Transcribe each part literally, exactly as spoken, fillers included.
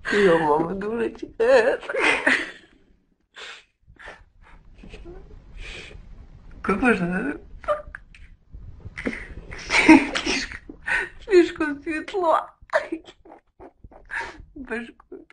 Ее мама дурочка. Какой же слишком, слишком светло. Башку.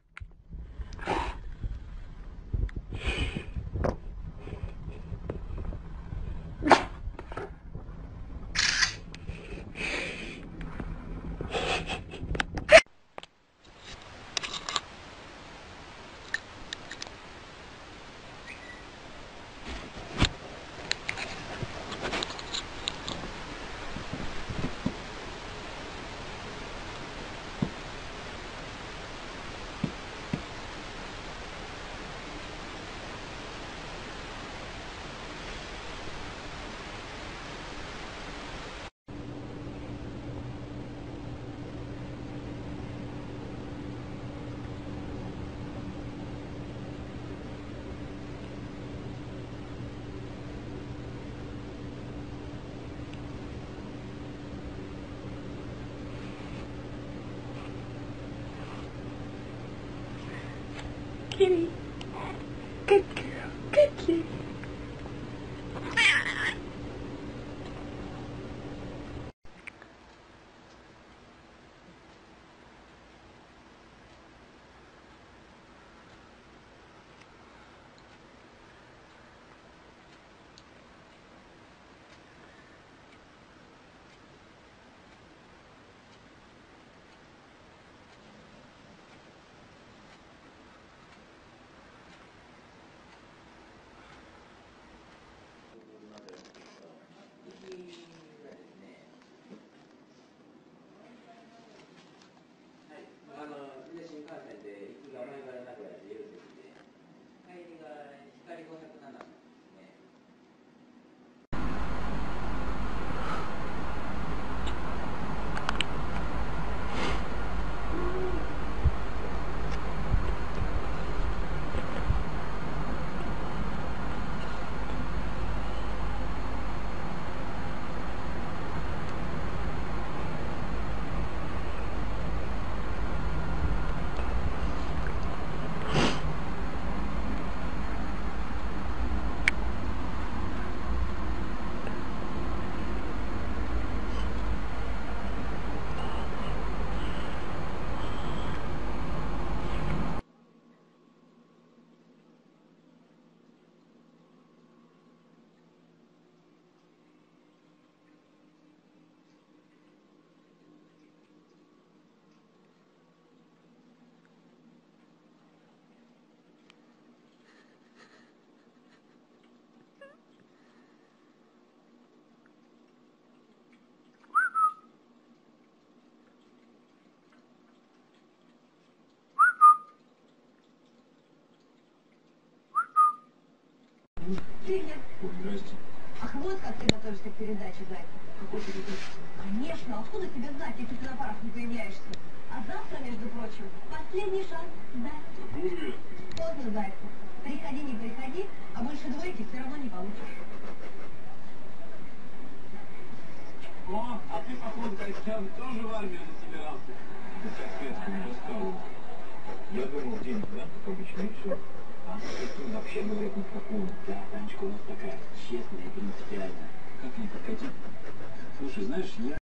Kitty. Good girl. Good kitty. Привет. Здрасте. Ах, вот как ты готовишься к передаче, Зайка. Какой передача? Конечно, откуда тебе знать, если ты на парах не появляешься? А завтра, между прочим, последний шанс, Зайка. Будет. Поздно, Зайка. Приходи, не приходи, а больше двойки все равно не получишь. О, а ты, походу, Костян, тоже в армию засобирался. Ты так светски не рассказывал. Я думал, денег, да, как обычно, и все. А Костян вообще говорит ни в какую. Да, Танечка у нас такая честная и принципиальная. Как не подкатить? Слушай, знаешь, я...